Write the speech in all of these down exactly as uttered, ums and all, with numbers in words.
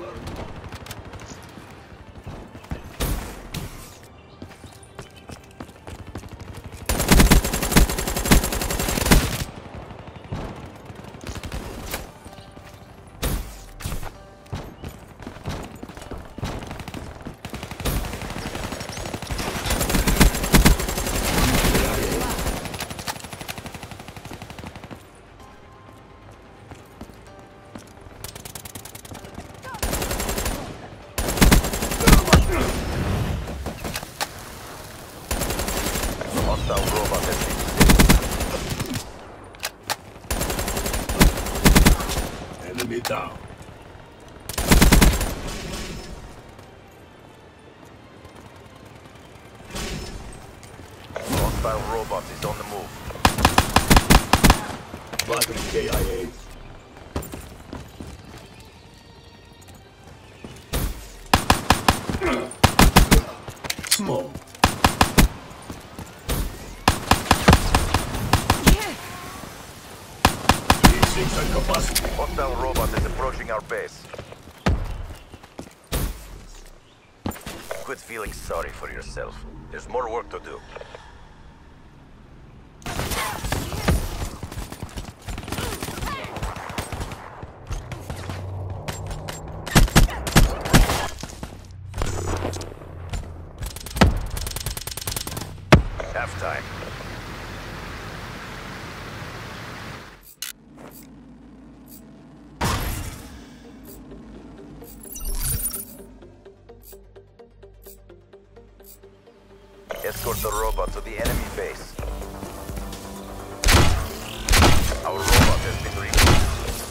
Enemy down. Hostile robot is on the move. Battery K I A. Smoke. Six at capacity. Hostile robot is approaching our base. Quit feeling sorry for yourself. There's more work to do. Halftime. Escort the robot to the enemy base. Our robot has been recruited.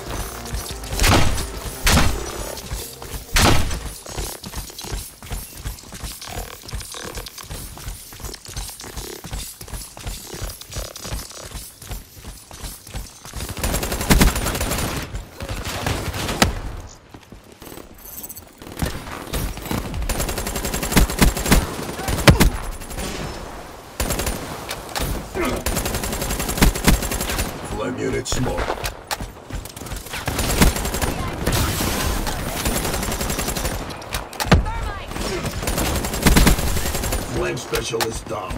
Flame unit smoke. Flame specialist down.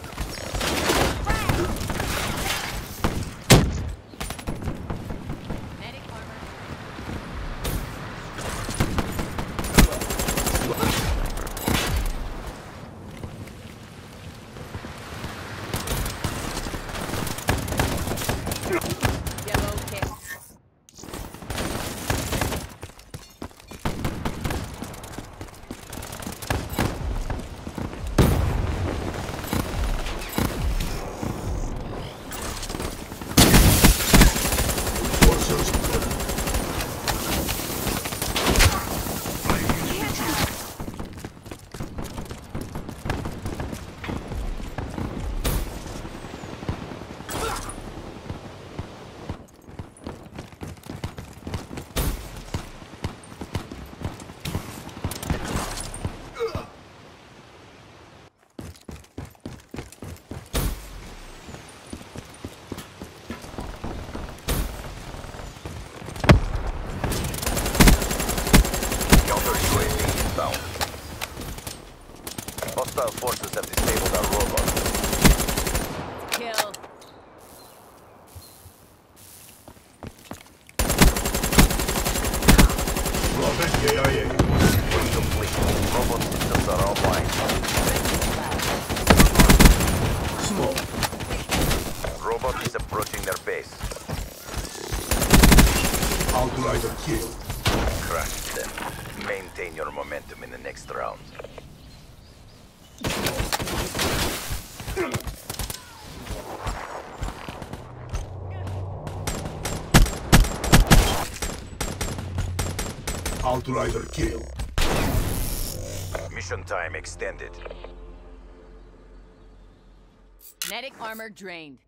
Hostile forces have disabled our robot. Kill. Robot K I A. Mission complete. Robot systems are online. Smoke. Robot is approaching their base. Outrider kill. Crush them. Maintain your momentum in the next round. Outrider kill. Mission time extended. Kinetic armor drained.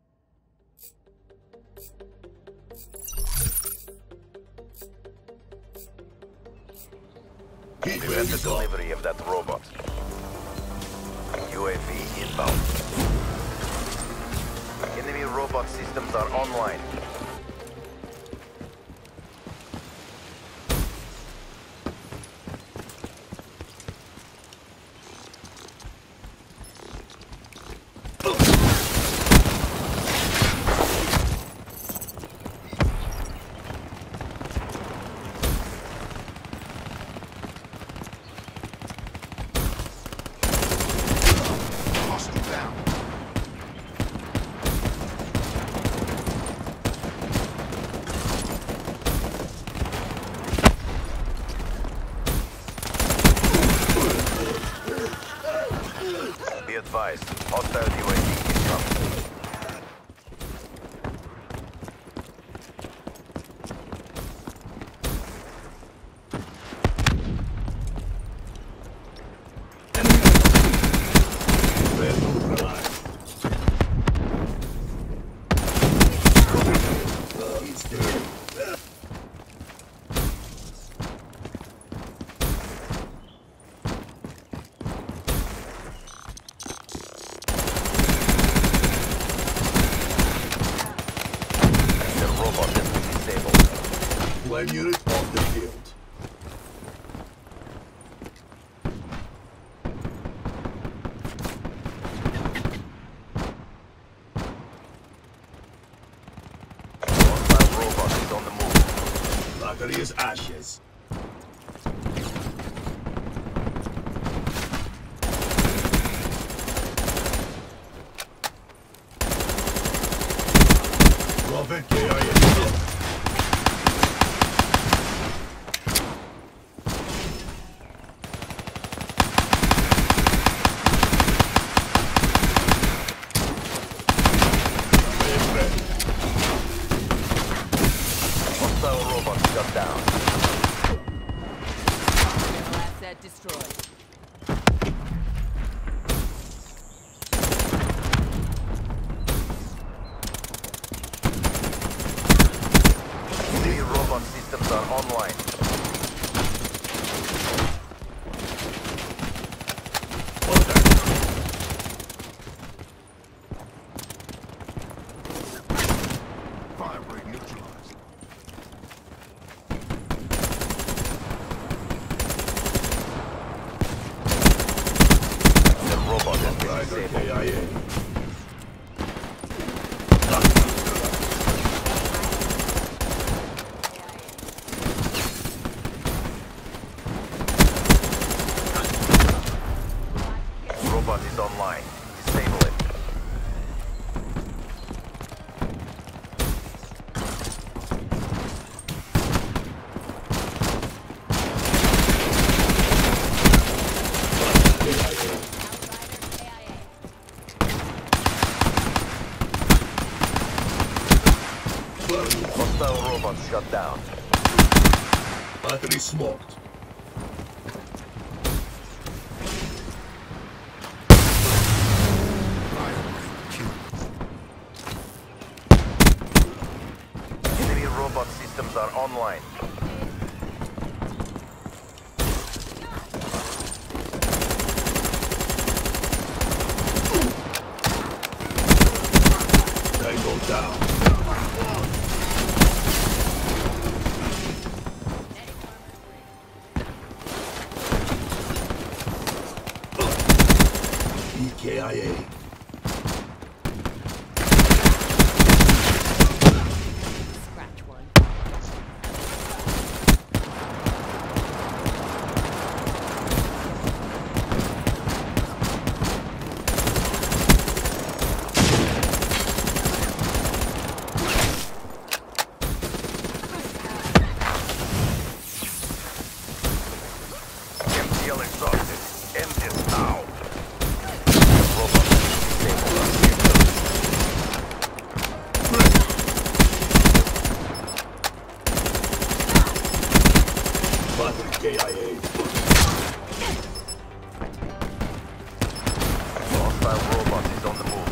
Heat We wave have the is up. delivery of that robot. U A V inbound. Enemy robot systems are online. advised. Hostile U A V incoming. Threat neutralized. He's dead. The robot has been disabled. One unit off the field. Hostile robot is on the move. Battery is ashes. Prophet K I A. Hostile robot shut down. Asset destroyed. Enemy robot systems are online. Fire rate neutralized. The robot has been Rider disabled. K I A. Robot is online. Disable it. Hostile robot shut down. Battery smoked. Enemy robot systems are online. Tango down. E K I A. Scratch one. M T L exhausted. End this now. Robot disabled. Battery K I A. Hostile robot is on the move.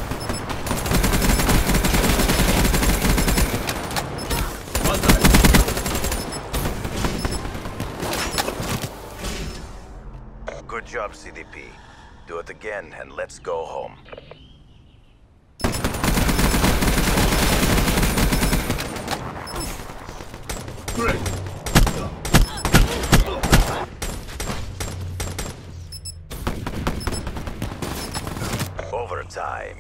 Good job, C D P. Do it again and let's go home. Great. Overtime.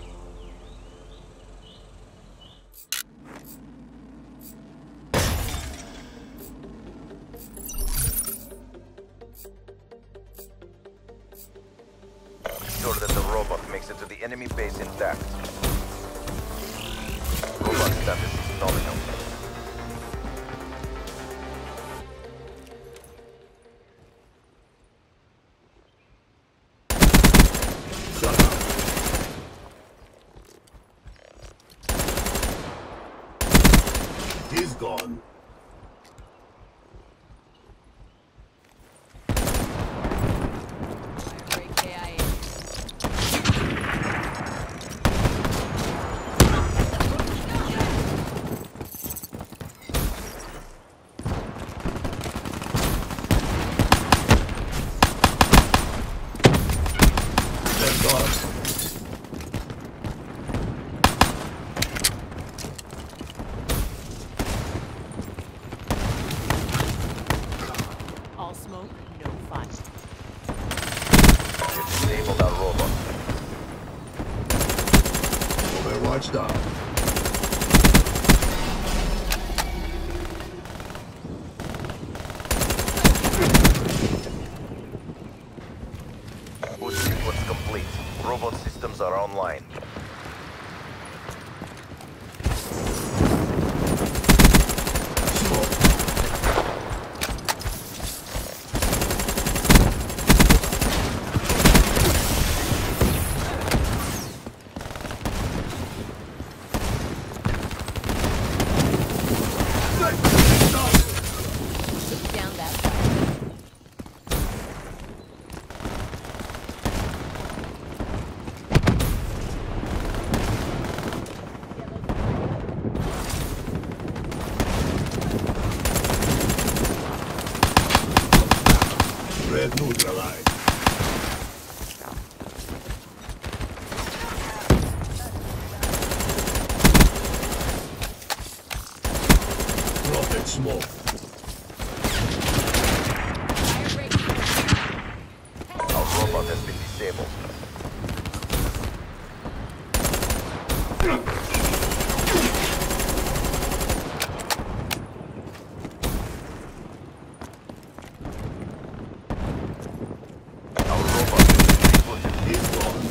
Ensure that the robot makes it to the enemy base intact. Robot status is nominal. All smoke, no fire. You disabled our robot. Overwatch down. Boost sequence complete. Robot systems are online. Smoke. Put down that fire. Red neutralized. Rocket smoke. Fire rate. Our robot has been disabled. Our robot has been rebooted. He's gone.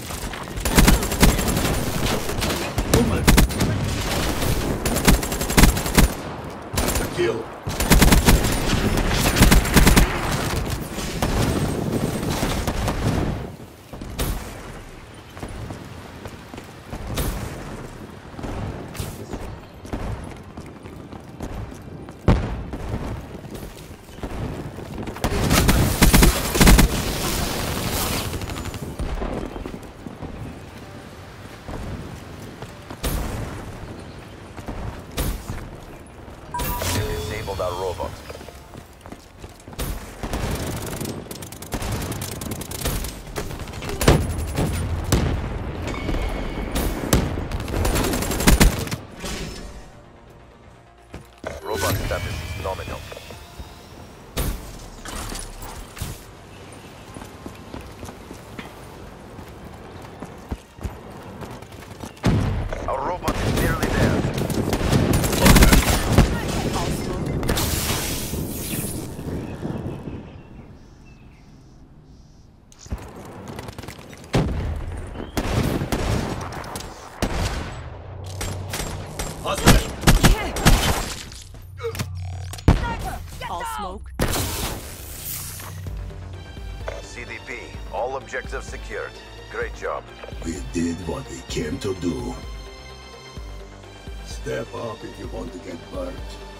Woman. That's a kill. You disabled our robot. Robot status is nominal. Our robot is nearly there. All smoke. Hostile. All smoke. C D P, all objectives secured. Great job. We did what we came to do. Step up if you want to get burnt.